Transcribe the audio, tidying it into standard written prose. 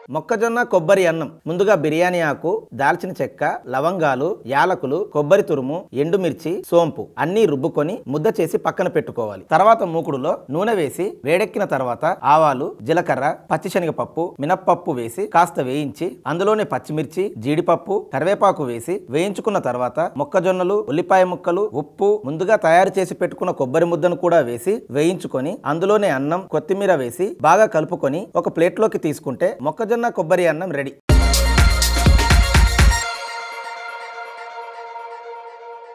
మొక్కజొన్న కొబ్బరి అన్నం. ముందుగా బిర్యానీ ఆకు, దాల్చిన చెక్క, లవంగాలు, యాలకులు, కొబ్బరి తురుము, ఎండుమిర్చి, సోంపు అన్నీ రుబ్బుకొని ముద్ద చేసి పక్కన పెట్టుకోవాలి. తర్వాత మూకుడులో నూనె వేసి వేడెక్కిన తర్వాత ఆవాలు, జీలకర్ర, పచ్చిశనగపప్పు, మినప్పప్పు వేసి కాస్త వేయించి అందులోనే పచ్చిమిర్చి, జీడిపప్పు, కరివేపాకు వేసి వేయించుకున్న తర్వాత మొక్కజొన్నలు, ఉల్లిపాయ ముక్కలు, ఉప్పు, ముందుగా తయారు చేసి పెట్టుకున్న కొబ్బరి ముద్దను కూడా వేసి వేయించుకొని అందులోనే అన్నం, కొత్తిమీర వేసి బాగా కలుపుకొని ఒక ప్లేట్లోకి తీసుకుంటే మొక్కజొన్న కొబ్బరి అన్నం రెడీ.